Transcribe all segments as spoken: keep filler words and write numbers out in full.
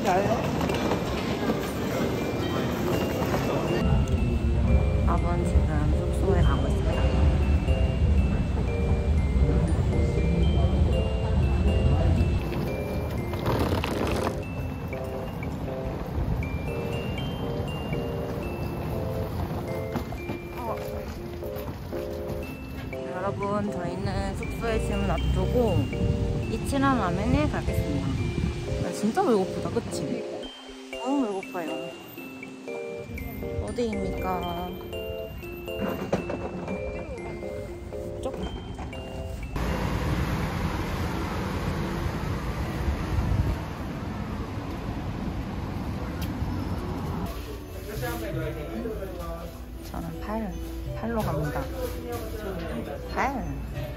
밥은 지금 숙소에 가고 있습니다. 어. 여러분, 저희는 숙소에 짐을 놔두고 이치란 라면에 가겠습니다. 나 진짜 배고프다, 그치? 너무 배고파요. 어디입니까? 쪽? 저는 팔, 팔로 갑니다. 팔.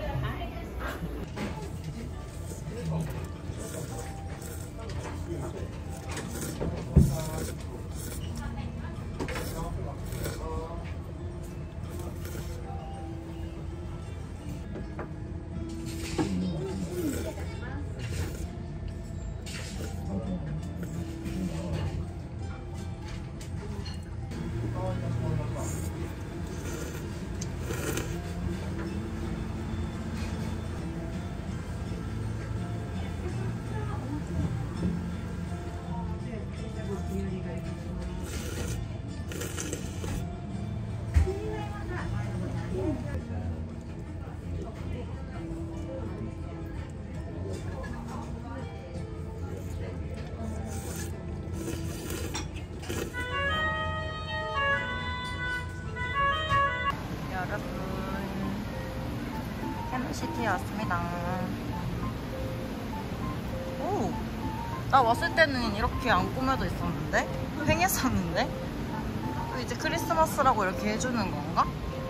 여러분, 캠시티에 왔습니다. 오! 나 왔을 때는 이렇게 안 꾸며져 있었는데? 횡했었는데? 이제 크리스마스라고 이렇게 해주는 건가?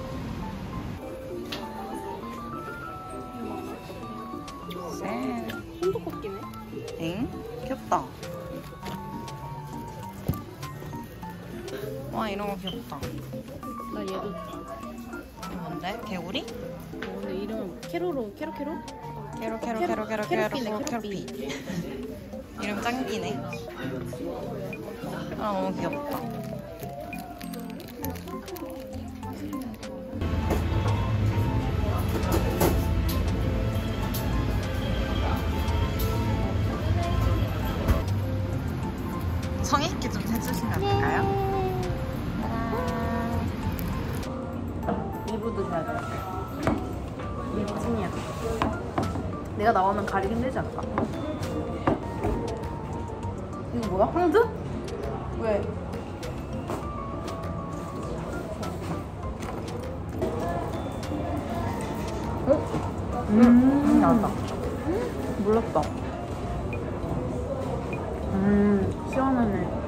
쎄. 손톱뽑기네. 엥? 귀엽다. 와, 이런 거 귀엽다. 나 얘도. 뭔데? 개구리? 어, 근데 이름 캐로로 캐로 캐로? 캐로 캐로 캐로 캐로 캐로 캐로 캐로피. 이름 짱기네. 아, 너무 귀엽다. 성의 있게 좀 해주시면 안 될까요? 이브도 해야 돼. 이브 찐이야. 내가 나오면 가리기 힘들지 않을까? 이거 뭐야? 황즈? 왜? 어? 음, 음 나왔다. 몰랐다. 음, 시원하네.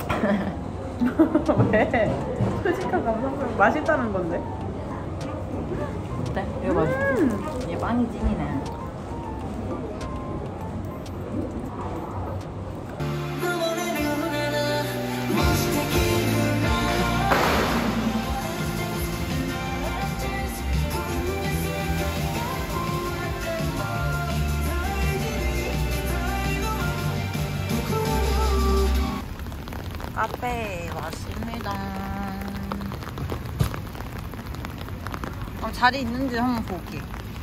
왜? 솔직한 감성은 맛있다는 건데? 어때? 이거 맛있지? 음. 얘 빵이 찐이네. 카페에 왔습니다. 어, 자리 있는지 한번 볼게.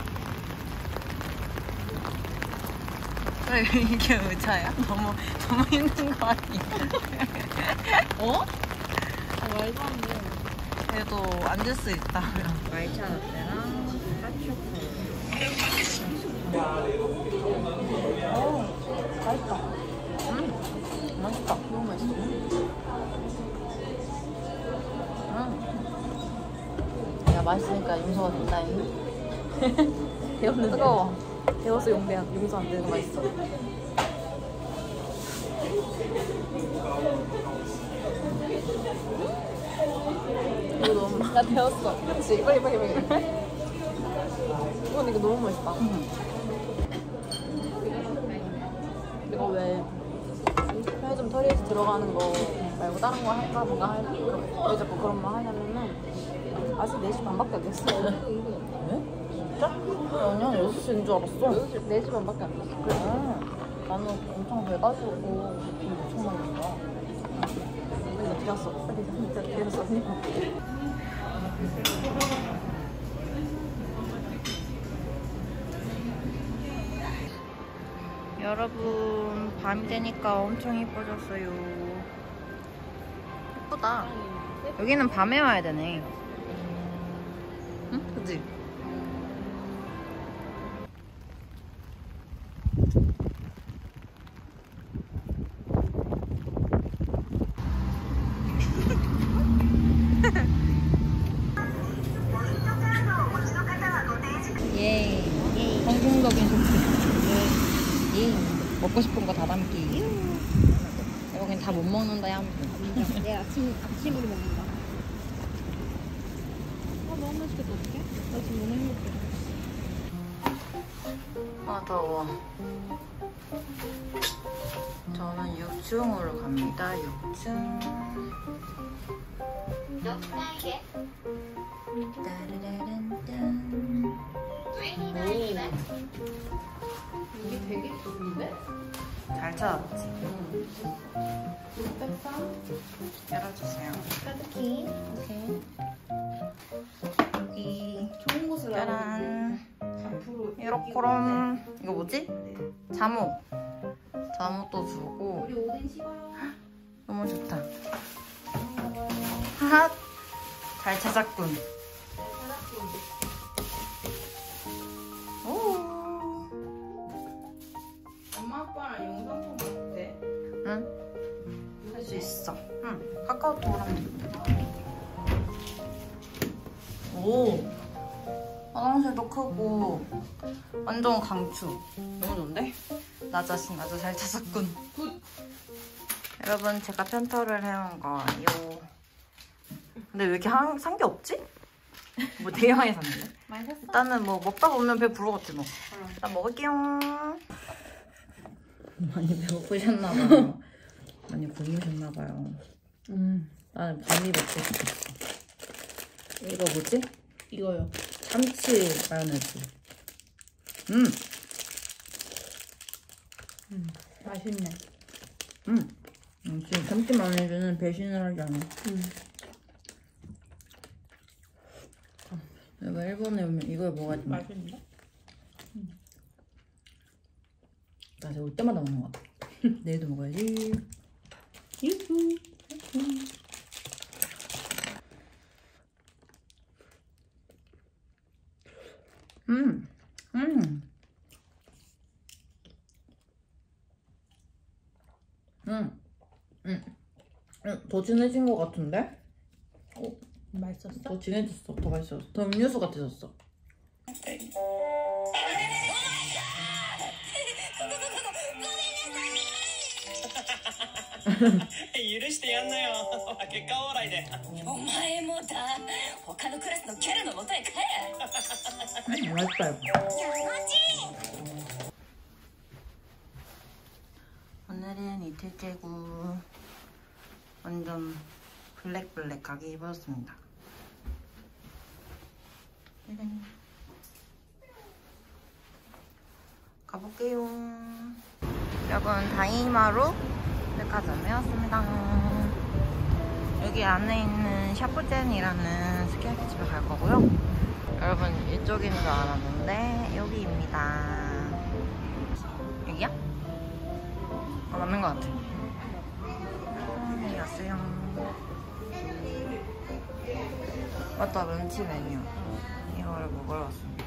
왜 이게 의자야? 너무 너무 힘든 거 아니야? 어? 아, 말도 안 돼. 그래도 앉을 수 있다. 말차 라떼랑 핫초코. 오, 맛있다. 음, 맛있다. 너무 맛있어. 음. 야, 맛있으니까 용서가 된다잉. 데웠는데. 뜨거워. 데워서 용대, 용서 안 되는 거 맛있어. 이거 너무 맛. 나 데웠어. 그치? 빨리 빨리 빨리. 이건 이거 너무 맛있다. 음. 이거 왜 편의점 털리에서 들어가는 거 말고 다른 거 할까 뭔가 할 왜 자꾸 그런 말 하냐면은 아직 네 시 반밖에 안 됐어. 왜? 진짜? 아니야, 여섯 시인 줄 알았어. 네 시 반밖에 안 됐어. 그래서 아, 나는 엄청 돼가지고 느낌 엄청 나는 거야. 근데 어떻게 왔어? 빨리 진짜 내렸어. 여러분 밤이 되니까 엄청 예뻐졌어요. 예쁘다. 여기는 밤에 와야 되네. 응? 그치? 예. 성공적인 쇼핑. 예. 예. 먹고 싶은 거 다 담기. 여긴 다 못 먹는다 야. 내 아침 아침으로 먹는다. 아 너무 맛있겠다. 어떡해? 나 지금 너무 행복해. 아 더워. 저는 육 층으로 갑니다. 육 층. 따르르른딴. 이게 되게 좋은데? 잘 찾았지? 열어주세요. 까드키. 오케이. 여기 좋은 곳을 짜란. 앞으로 이렇게럼. 이거 뭐지? 잠옷. 잠옷도 주고. 우리 오뎅 씹어요. 너무 좋다. 하하. 잘 찾았군. 오. 엄마 아빠랑 영상 보면 어때? 응? 할 수 있어. 응. 카카오톡으로 하면 된다. 오. 화장실도 크고 완전 강추. 너무 좋은데? 나 자신 아주 잘 찾았군. 굿. 여러분 제가 편터를 해온 거예요. 근데 왜 이렇게 산 게 없지? 뭐 되게 많이 샀는데? 많이 샀어? 일단은 뭐 먹다 보면 배 부르겠지 뭐. 응. 일단 먹을게요. 많이 배고프셨나봐요. 많이 굶으셨나봐요. 음. 나는 밤이 먹고 싶었어. 이거 뭐지? 이거요. 참치 마요네즈. 음. 음. 맛있네. 음. 음, 지금 참치 마요네즈는 배신을 하지 않아. 음. 내가 일본에 오면 이걸 먹어야지. 맛있는데? 나 이제 올 때마다 먹는 것 같아. 내일도 먹어야지. 유후. 음. 음. 음. 음. 음. 더 진해진 것 같은데? 어? 맛있었어? 더 진해졌어. 더 맛있었어. 더 음료수 같아졌어. 許してやんなよ結果オーライでお前もだ他のクラスのキャラの元へ帰れ 음, 맛있다 이거. 오늘은 이틀째고 완전 블랙블랙하게 입었습니다. 짜잔. 가볼게요. 여러분 다이마루 백화점에 왔습니다. 여기 안에 있는 샤프젠이라는 스키야키 집에 갈 거고요. 여러분 이쪽인 줄 알았는데 여기입니다. 여기야? 아 맞는 것 같아. 아, 여기 왔어요. 맞다 런치 메뉴. 이거를 먹으러 왔습니다.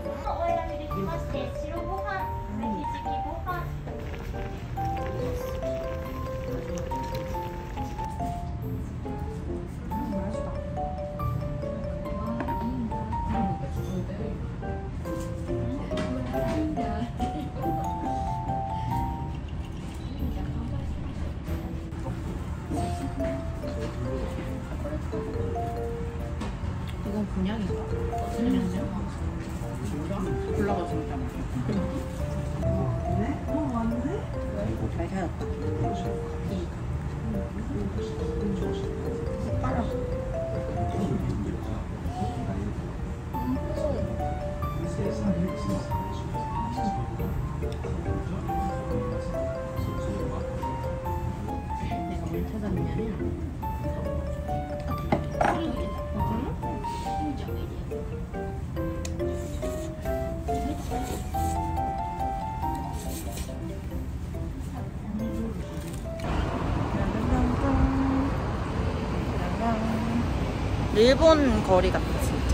이건 곤약이다. 곤약이야? 골라가 진짜 맛있어. 잘 찾았다. 빨아. 일본 거리 같아 진짜.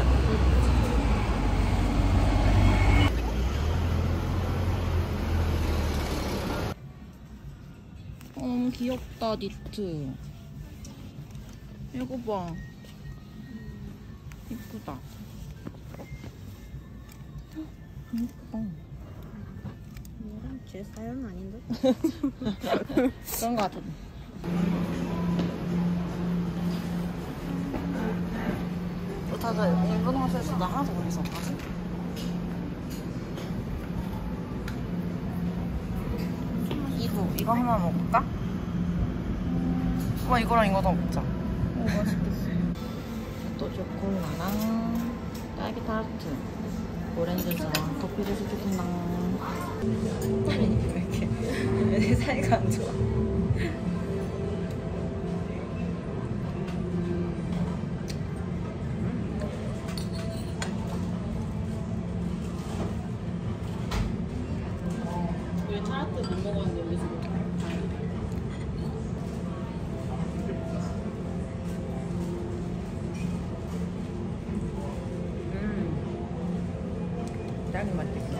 너무 귀엽다 니트. 이거 봐. 이쁘다. 이쁘다. 이거랑 제 사연 아닌데? 그런 거 같아. 다들 일본어 쓸 수도 하나도 모르겠어. 이거 이거 하나 먹을까? 어 이거랑 이거 더 먹자. 오 맛있겠어. 또 초콜라랑 딸기 타르트, 오렌지랑 커피 주스 시킨당. 왜 이렇게 내 사이가 안 좋아? 딸기 맛있겠다.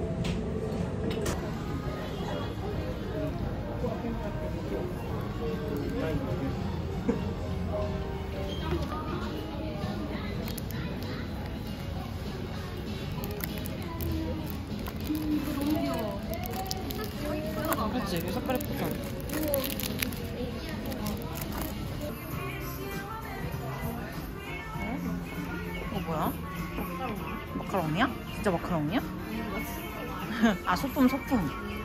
그치? 이 색깔 예쁘다. 이거 뭐야? 마카롱이야? 진짜 마카롱이야? 아 소품 소품.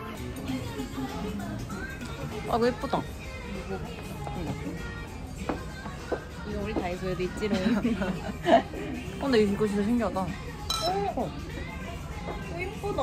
아 이거 예쁘다. 이거. 이거 우리 다이소에도 있지롱. 어, 근데 이거 진짜 신기하다. 어. 이쁘다.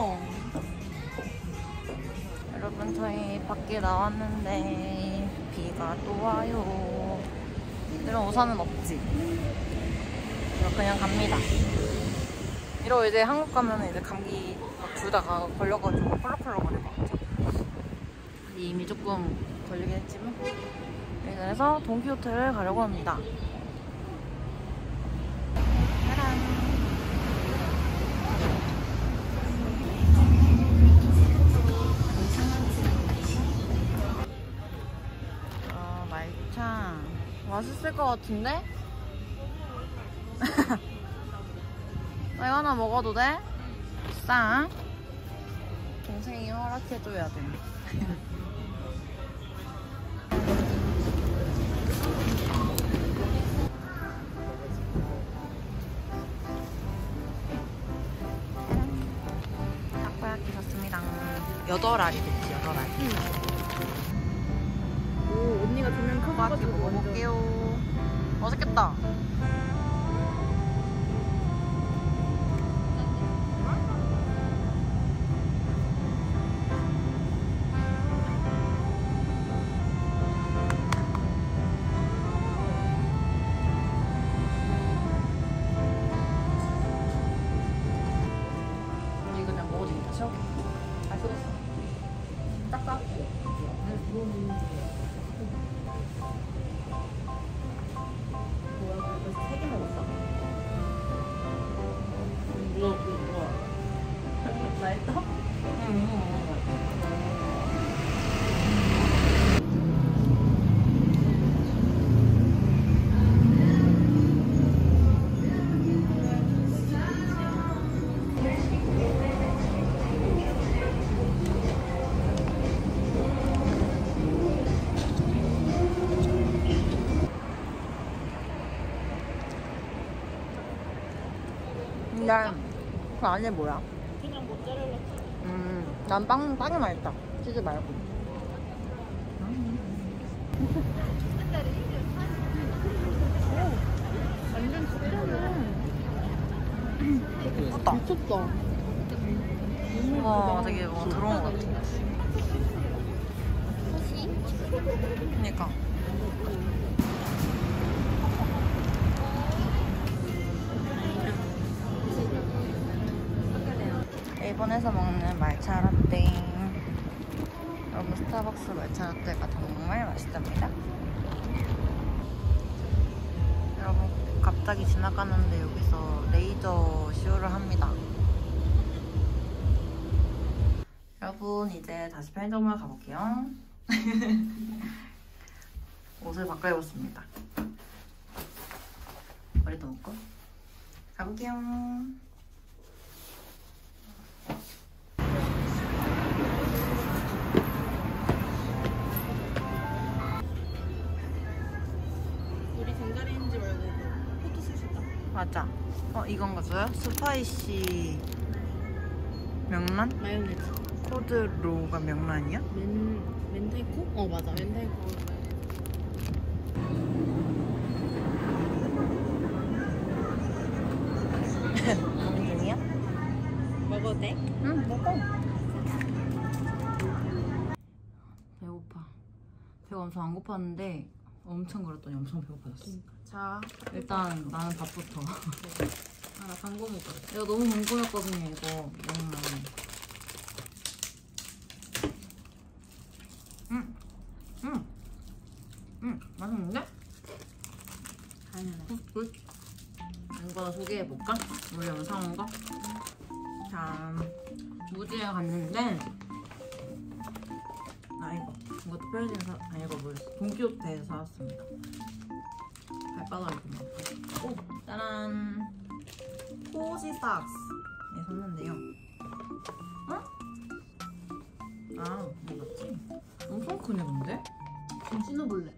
여러분 저희 밖에 나왔는데 비가 또 와요. 이런 우산은 없지. 그래서 그냥 갑니다. 이러고 이제 한국 가면 이제 감기 둘 다 걸려가지고 펄럭펄럭거릴 것 같아. 이미 조금 걸리긴 했지만. 그래서 돈키호테를 가려고 합니다. 짜란. 어, 말차. 맛있을 것 같은데? 나 이거 하나 먹어도 돼? 싸. 동생이 허락해줘야 돼. 타코야키 샀습니다. 여덟 알이 됐지, 여덟 알. 오, 언니가 두명 크고 타코야키 가지고 먹어볼게요. 맛있겠다. 이거 그냥 먹어도 되겠다. 시원해. 잘 뜯었어. 닦아. 뭐야, 벌써 세 개 먹었어? 뭐야, 뭐야. 맛있어? 응. 근데 그 안에 뭐야? 그냥 모짜렐라. 음, 난 빵, 빵이 맛있다. 치즈 말고. 완전 진짜네. 예쁘다. 미쳤다. 와, 되게 뭐 들어온 것 같아. 그니까. 일본에서 먹는 말차 라떼. 여러분, 스타벅스 말차 라떼가 정말 맛있답니다. 여러분, 갑자기 지나가는데 여기서 레이저 쇼를 합니다. 여러분, 이제 다시 편의점을 가볼게요. 옷을 바꿔 입었습니다. 머리도 묶고 가볼게요. 우리 전자레인지 말고 포토스시다. 맞아. 어, 이건가 줘요? 스파이시 명란? 마요네즈. 코드로가 명란이야? 멘 멘테이코? 어 맞아 멘테이코. 먹는 중이야? 먹어도 돼? 응, 먹어. 배고파. 배가 엄청 안 고팠는데 엄청 걸었더니 엄청 배고파졌어. 자 일단 나는 밥부터. 아, 나 광고 먹어. 이거 너무 궁금했거든요, 이거 명란. 응, 응, 응, 맛있는데? 당연해. 응, 굿. 이거 소개해볼까? 우리 영상 온 거? 자, 무지에 갔는데 아 이거 이것도 편의점 사 아니 이거 뭐였어? 돈키호테에서 사왔습니다. 발바닥이 좀 아파. 오! 짜란! 포시삭스에 샀는데요. 어? 아, 이거 맞지? 엄청 크네 근데? 좀 신어볼래?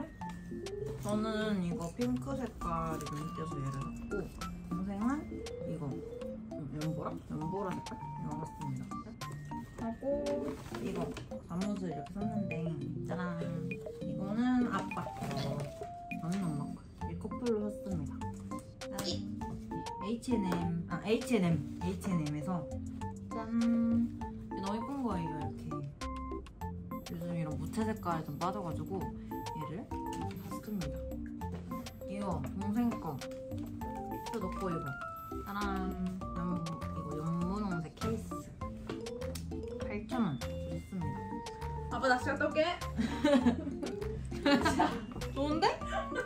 저는 이거 핑크 색깔이 눈에 띄어서 얘를 샀고, 동생은 이거 음, 연보라? 연보라 색깔? 이거 샀습니다. 하고 이거 잠옷을 이렇게 샀는데 짜란! 이거는 아빠 거, 저는 엄마 거. 이 커플로 샀습니다. 짠! 에이치 앤 엠, 아 에이치 앤 엠, 에이치 앤 엠에서 짠! 이게 너무 예쁜 거예요 이렇게. 요즘 이런 무채 색깔에 좀 빠져가지고 얘를 샀습니다. 이거 동생 거 또 넣고 이거 짜란. 연, 이거 연분홍색 케이스 팔천 원 줬습니다. 아빠 나 시간 떠올게. 좋은데?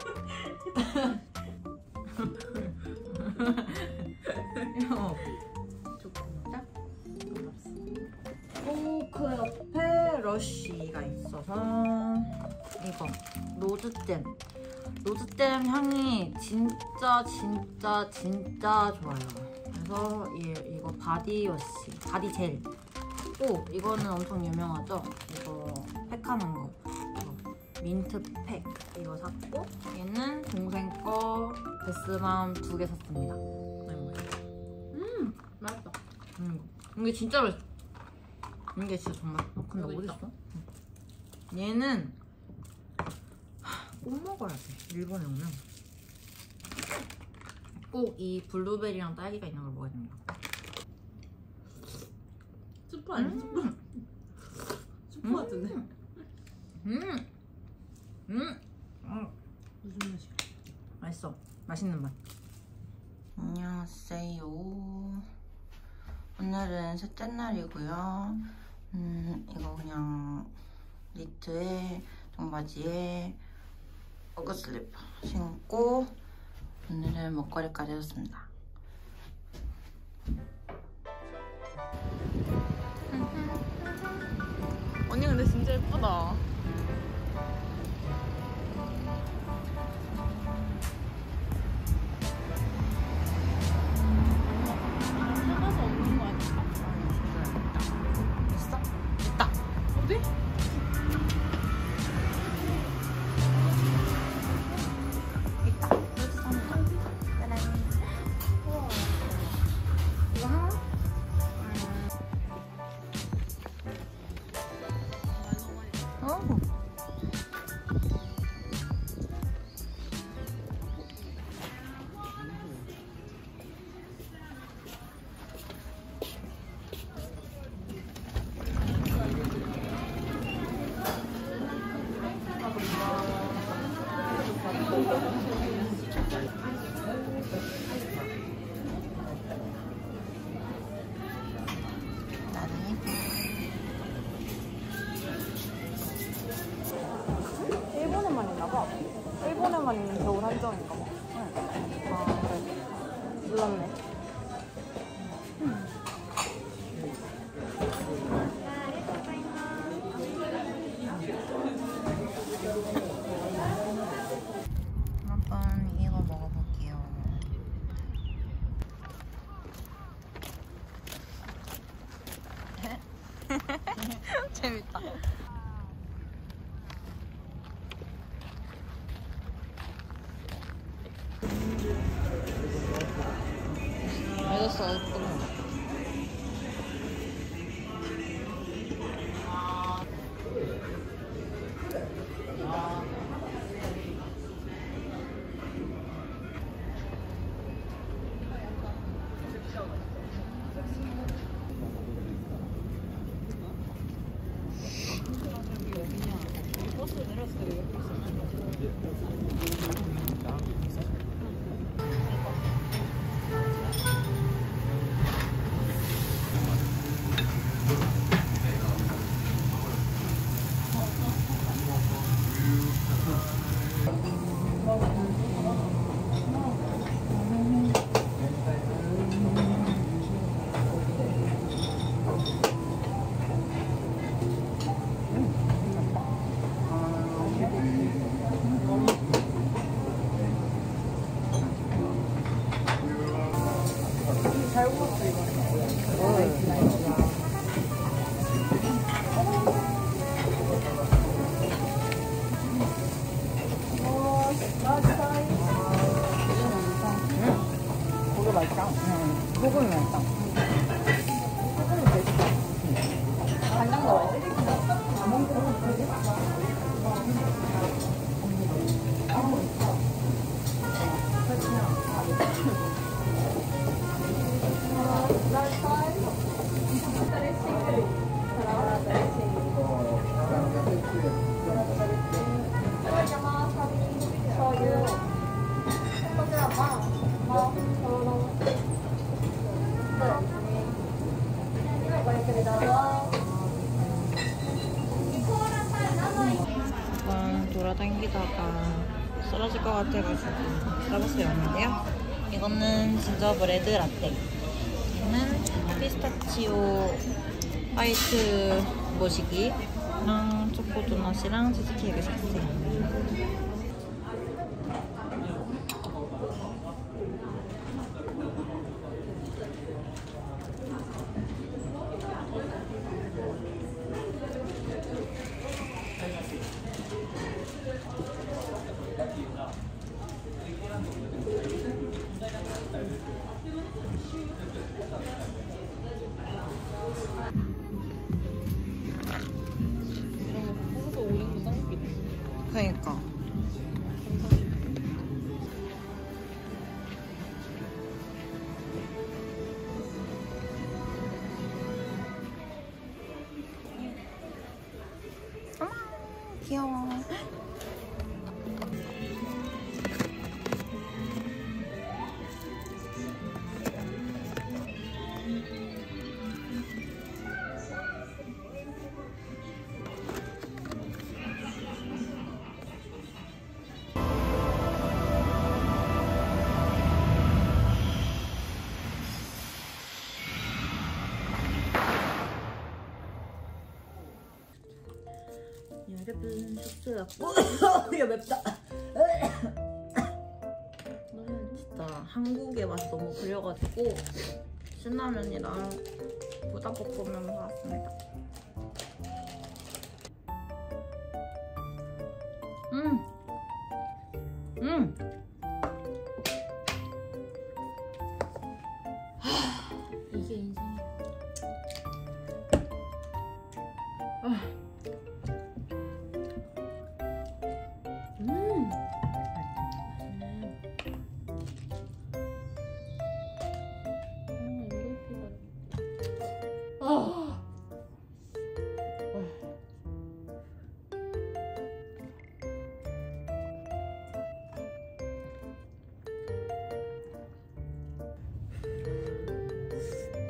이거 좋습니다. 오, 그 옆에 러쉬가 있어서 이거 로즈잼. 로즈잼 향이 진짜 진짜 진짜 좋아요. 그래서 이, 이거 바디워시, 바디젤. 오, 이거는 엄청 유명하죠? 이거 팩하는 거. 이거 민트팩 이거 샀고, 얘는 동생 거 베스밤 두 개 샀습니다. 음 맛있다. 음, 이게 진짜 맛있어. 이게 진짜 정말. 어, 근데 어디 있어? 얘는 꼭 먹어야 돼. 일본에 오면 꼭 이 블루베리랑 딸기가 있는 걸 먹어야 됩니다. 스프 아니야? 스프? 스프 같은데? 음, 음, 음, 음. 무슨 맛이야? 맛있어. 맛있는 맛. 안녕하세요. 오늘은 셋째 날이고요. 음, 이거 그냥 니트에 청바지에 어그 슬리퍼 신고 오늘은 목걸이까지 해줬습니다. 언니 근데 진짜 예쁘다. 찾아서 없는 거 아닐까? 있어? 있다. 어디? 있다. 여기 있습니다. 짜란. 우와. 이거 하나? 어. 일본에만 있는 겨울 한정인가 봐. 응. 아, 그래. 몰랐네. 한번 이거 먹어볼게요. 재밌다. 맛있어. 잘 구웠어 이거. 고기 맛있다. 응. 소금이 맛있다. 소금이 맛있다. 간장 넣어야 돼? 잠깐 돌아다니다가 쓰러질 것 같아가지고 스타벅스에 왔는데요. 이거는 진저브레드 라떼. 이거는 피스타치오 화이트 모시기랑 초코 도넛이랑 치즈케이크 세트. 그러니까. 어머, 귀여워. 여러분 숙소 왔고 야 맵다. 너는 진짜 한국의 맛이 너무 그려가지고 신라면이랑 부닭볶음면 사왔습니다. 음, 음. 하, 이게 인생이야. 아. 음. 아.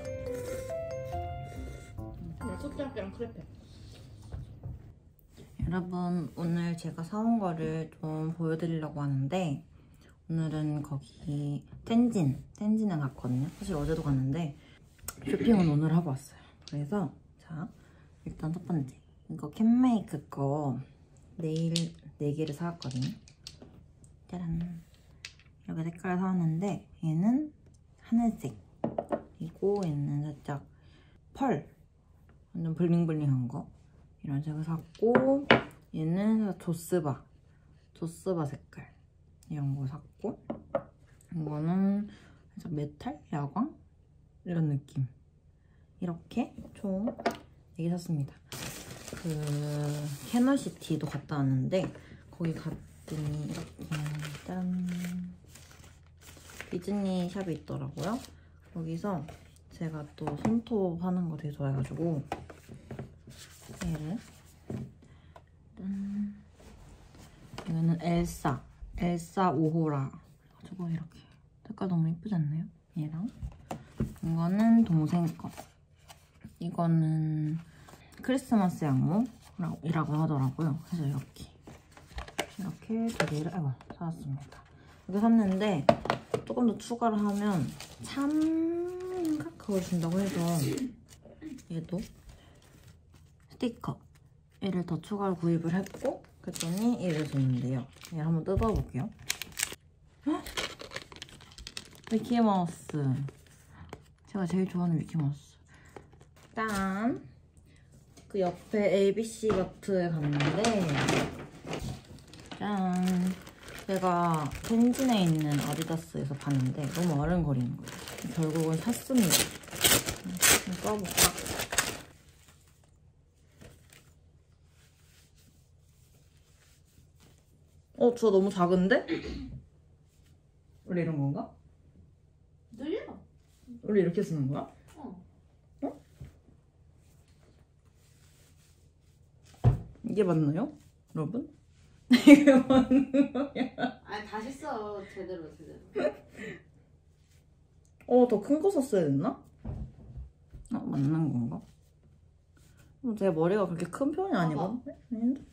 소짜기랑 크레페. 여러분, 오늘 제가 사온 거를 좀 보여드리려고 하는데 오늘은 거기 텐진, 텐진에 갔거든요. 사실 어제도 갔는데 쇼핑은 오늘 하고 왔어요. 그래서 자, 일단 첫 번째 이거 캔메이크 거 네일 네 개를 사왔거든요. 짜란! 이렇게 색깔을 사왔는데 얘는 하늘색, 그리고 얘는 살짝 펄, 완전 블링블링한 거 이런 색을 샀고, 얘는 조스바 조스바 색깔 이런 거 샀고, 이거는 살짝 메탈? 야광? 이런 느낌. 이렇게 총 네 개 샀습니다. 그 캐널시티도 갔다 왔는데 거기 갔더니 이렇게 짠! 디즈니 샵이 있더라고요. 여기서 제가 또 손톱 하는 거 되게 좋아해가지고 얘를 짠! 이거는 엘사 엘사 오호라 그래가지고 이렇게 색깔 너무 예쁘지 않나요? 얘랑 이거는 동생 거. 이거는 크리스마스 양모이라고 하더라고요. 그래서 이렇게 이렇게 두 개를 아이고 사왔습니다. 이렇게 샀는데 조금 더 추가를 하면 참인가? 그걸 준다고 해서 얘도 스티커 얘를 더 추가로 구입을 했고, 그랬더니 얘를 줬는데요. 얘를 한번 뜯어볼게요. 헉! 미키마우스. 제가 제일 좋아하는 미키마우스. 짠! 그 옆에 에이비씨 마트에 갔는데 짠! 제가 텐진에 있는 아디다스에서 봤는데 너무 아른거리는 거예요. 결국은 샀습니다. 한번 써볼까? 어, 저 너무 작은데? 원래 이런 건가? 늘려. 원래 이렇게 쓰는 거야? 어. 어? 이게 맞나요? 여러분? 이게 맞는 거야? 아니 다시 써. 제대로 제대로. 어, 더 큰 거 썼어야 됐나? 어, 맞는 건가? 어, 제 머리가 그렇게 큰 편이 아니거든요? 아닌데?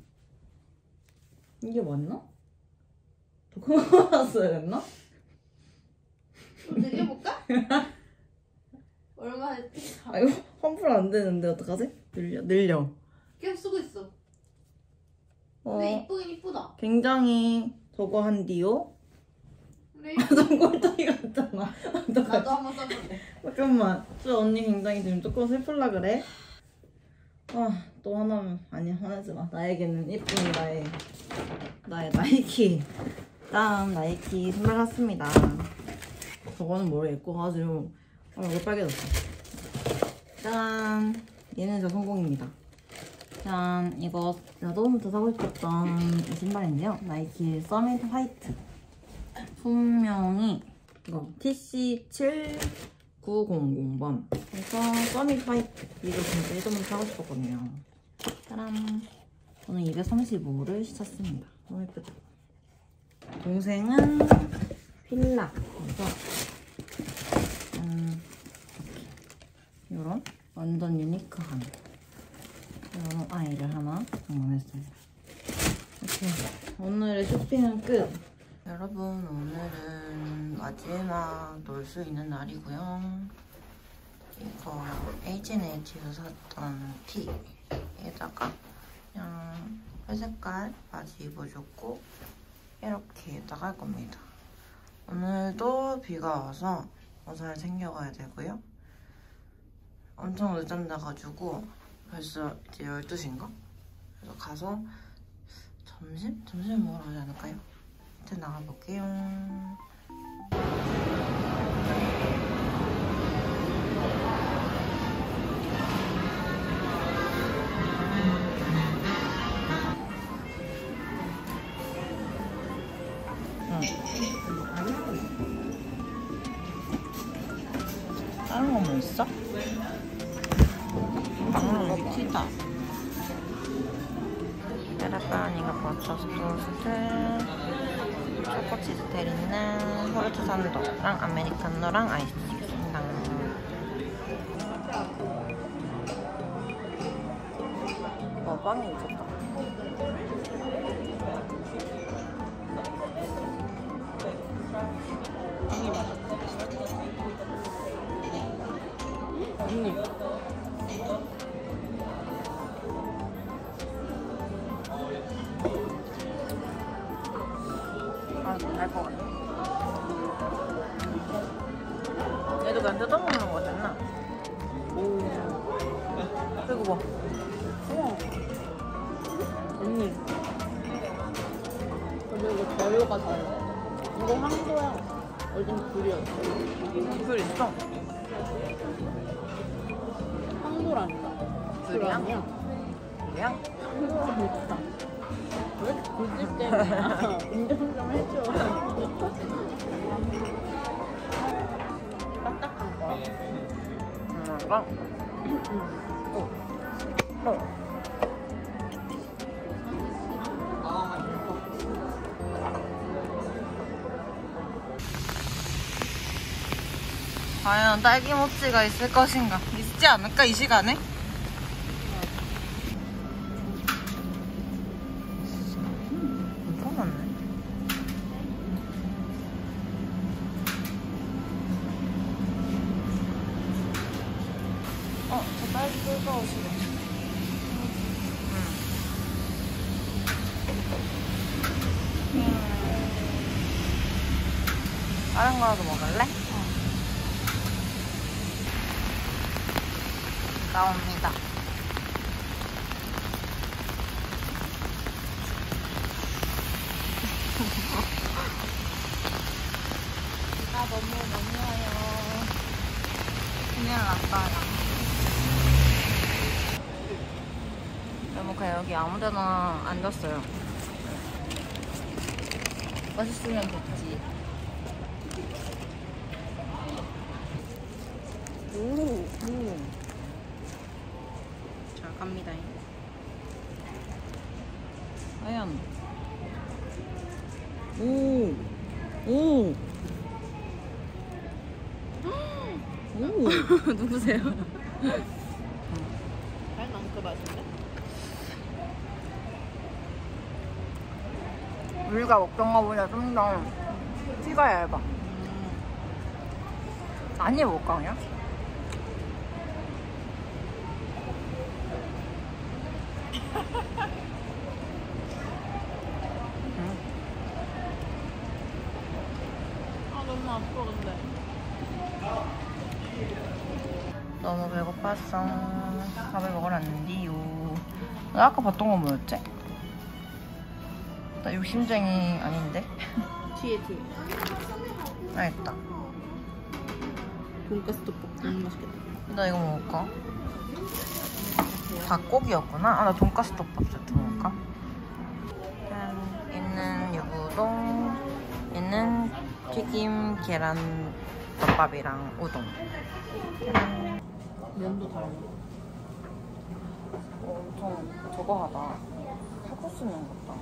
이게 맞나? 더 큰 거 썼어야 됐나? 좀 늘려볼까? 얼마 했지? 아, 이거 환불 안 되는데 어떡하지? 늘려, 늘려. 계속 쓰고 있어. 어, 근데 이쁘긴 이쁘다. 굉장히 저거 한디요? 그래. 좀 꼴뚜기 같잖아. 어떡하지? 나도 한번 써볼래. 잠깐만, 저 언니 굉장히 지금 조금 슬플라 그래? 아, 또 하나면, 아니, 화내지 마. 나에게는 이쁜 나의, 나의 나이키. 짠, 나이키 신발 샀습니다. 저거는 머리에 입고 가지고, 아, 얼굴 빨개졌어. 짠, 얘는 저 성공입니다. 짠, 이거 제가 너무부터 사고 싶었던 이 신발인데요. 나이키 서밋 화이트. 품명이 이거 티씨 칠구공공 번. 그래서 서밋 화이트. 이거 진짜 예전부터 사고 싶었거든요. 짜란. 저는 이백삼십오를 샀습니다. 너무 예쁘죠? 동생은 필라. 그래서 음, 이렇게 이런 완전 유니크한 이런 아이를 하나 주문했습니다. 이렇게 오늘의 쇼핑은 끝. 여러분, 오늘은 마지막 놀 수 있는 날이고요. 이거 에이치 앤 에이치에서 샀던 티에다가 그냥 회색깔 바지 입어줬고 이렇게 나갈 겁니다. 오늘도 비가 와서 우산을 챙겨가야 되고요. 엄청 늦잠 자가지고 벌써 이제 열두 시인가? 그래서 가서 점심? 점심 먹으러 가지 않을까요? 이제 나가볼게요. 다른 거 뭐 있어? 아, 티다. 여러분, 이거 버터스 토스트, 초코치즈 테리는 호르트 산도랑 아메리카노랑 아이스 있습니다. 어, 빵이 미쳤다. 언니 맛있어. 언니. 아, 알것 같아. 얘도 그냥 뜯어먹는 거잖아. 오. 그리고 뭐. 우와. 언니. 그리고 재료가 달라. 이거 황소야. 어딘 굴이었어. 귤 있어. 황소라니까. 굴이야? 아니야. 귤이야? 황소라니까. 왜 이렇게 굴집 때문이야? 인정 좀 해줘. 딱딱한 거. 음, 이거? 어. 어. 과연 딸기 모찌가 있을 것인가? 있지 않을까, 이 시간에? 음, 괜찮았네. 어, 저 딸기 뜨거우시네. 다른 거라도 먹을래? 나옵니다. 비가 너무 많이 와요. 큰일 났어요. 너무 그냥 여기 아무데나 앉았어요. 맛있으면 됐지. 오, 오. 잘 갑니다. 과연. 오. 오. 오. 누구세요? 잘 남그 맛인데? 우리가 먹던 거보다 좀 더 티가 얇아. 아니, 먹방이야? 아 너무 아파 근데. 너무 배고팠어. 밥을 먹으러 왔는데요. 나 아까 봤던 건 뭐였지? 나 욕심쟁이 아닌데? 뒤에 뒤에. 알겠다. 돈가스 떡볶이 너무 맛있겠다. 나 이거 먹을까? 닭고기였구나? 아, 나 돈가스 떡밥 세트 먹을까? 짠. 얘는 유부동, 얘는 튀김 계란 덮밥이랑 우동. 짠. 면도 달라. 어, 엄청 저거 하다. 칼국수 면 같다.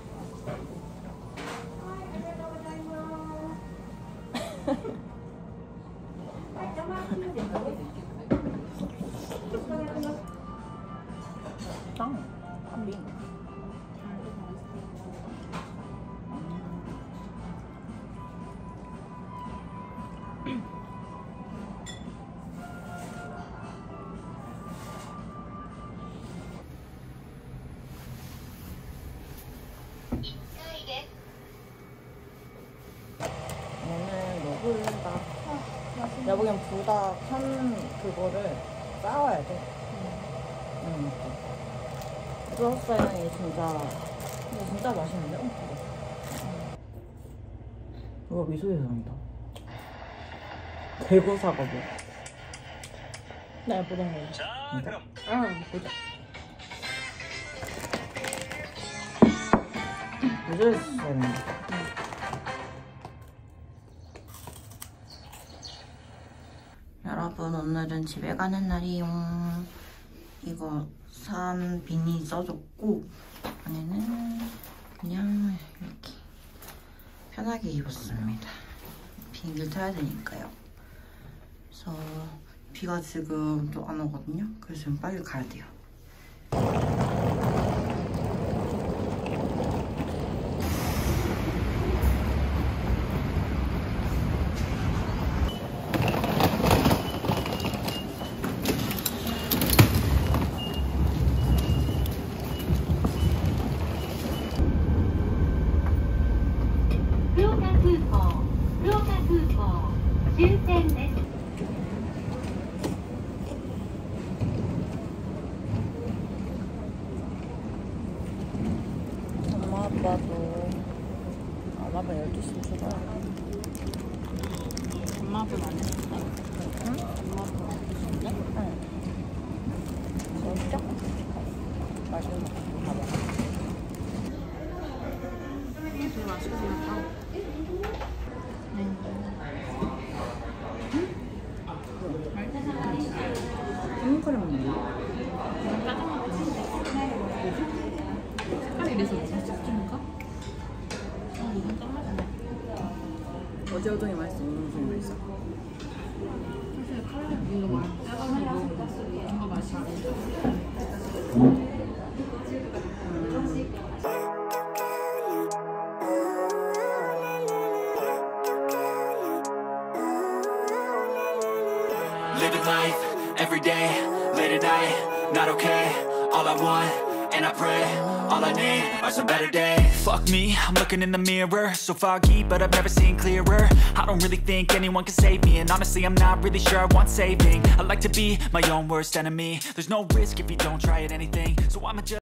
짱. 한빈. 오늘 먹을다. 내가 보기엔 불닭 한 그거를 싸워야 돼. 응. 크로스사이이 진짜, 근데 진짜 맛있는데? 어, 이거 미소대상이다. 대구사과 뭐? 나 보던 거. 자 그럼 응, 보자. 미소대상이다. 여러분, 오늘은 집에 가는 날이요. 이거 산 비니 써줬고, 안에는 그냥 이렇게 편하게 입었습니다. 비행기를 타야 되니까요. 그래서 비가 지금 또 안 오거든요. 그래서 지금 빨리 가야 돼요. 아빠도 아마도 열두 시쯤 출발. 엄마분 안 했어? 응? 엄마분 안 했었는데? 응. 진짜? 맛있는 거 봐봐. 되게 맛있게 생겼다. 생크림이네. 색깔이 이래서 무슨 색종인가? 아, 이건 짱 맛있네. 어제 우동이 맛있어. 오늘 우동이 맛있어. 사실 칼레 이거 말 짜가지고 이거 맛있는데. Living life, everyday, late at night, not okay. All I want, and I pray, all I need are some better days. Fuck me, I'm looking in the mirror, so foggy, but I've never seen clearer. I don't really think anyone can save me, and honestly I'm not really sure I want saving. I like to be my own worst enemy. There's no risk if you don't try at anything, so I'ma just